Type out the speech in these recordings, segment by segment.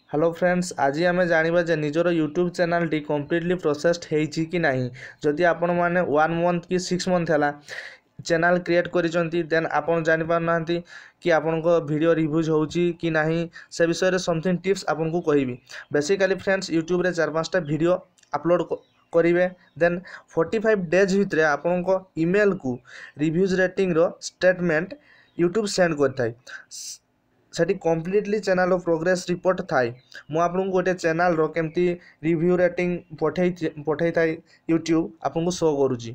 Hello friends, आज आम जाना जे निजर यूट्यूब चैनल टी कम्प्लीटली प्रोसेस्ड होईची कि नहीं। जदि आपण मैंने 1 मंथ कि 6 मंथ है चैनल क्रिएट करिसेंती देन आपण जानि पारना कि आपण को वीडियो रिव्यूज होची कि नहीं से विषय रे समथिंग टिप्स आपण को कहबी। बेसिकली फ्रेंड्स यूट्यूब रे 4-5टा वीडियो अपलोड करेंगे देन 45 डेज भितर आपण को ईमेल को रिव्यूज रेटिंग रो स्टेटमेंट यूट्यूब सेंड करथाय। सेठी कम्प्लीटली चैनल प्रोग्रेस रिपोर्ट थाए। मु आपन गोटे चैनल रो केमती रिव्यू रेटिंग पठै थाए यूट्यूब आपन को शो करूची।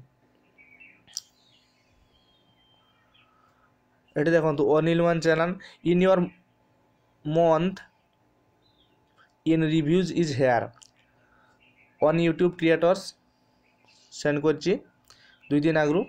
एठी देखंतु only one channel in your month in reviews is here on YouTube creators send करची 2 दिन आगु।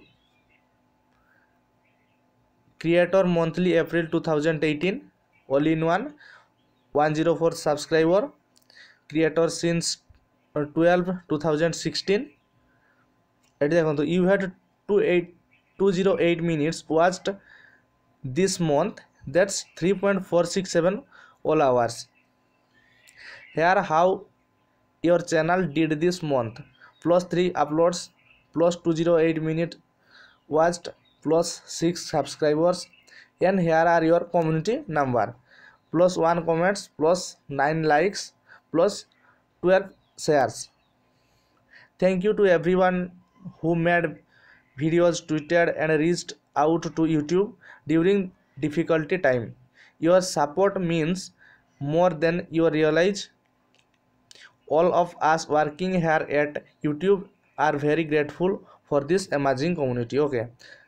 Creator monthly April 2018 all in one 104 subscriber creator since 12 2016। एटी देखो you had 208 minutes watched this month, that's 3.467 all hours। here how your channel did this month: +3 uploads, +208 minutes watched, +6 subscribers, and here are your community number: +1 comments, +9 likes, +12 shares। Thank you to everyone who made videos, tweeted and reached out to YouTube during difficulty time. Your support means more than you realize। all of us working here at YouTube are very grateful for this amazing community। okay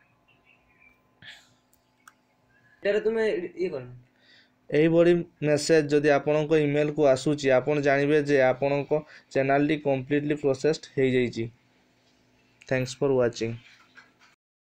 यही message जदि आपण email को आसूची आपण जानबे जे आपण channel टी completely processed हो जाइए। Thanks for watching.